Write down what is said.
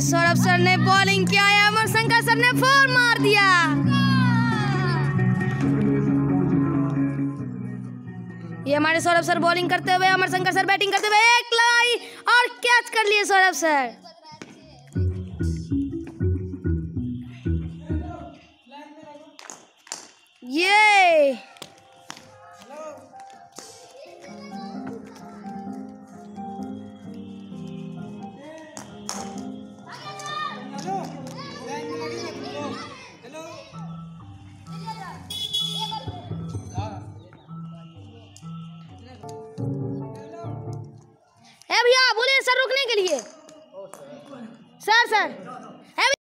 Saurabh sir ने bowling किया है, अमर शंकर सर ने फोर मार दिया। ये हमारे सौरभ सर बॉलिंग करते हुए, अमर शंकर सर बैटिंग करते हुए, एक लगाई और कैच कर लिए सौरभ सर। ये भैया बोलिए सर रुकने के लिए। सर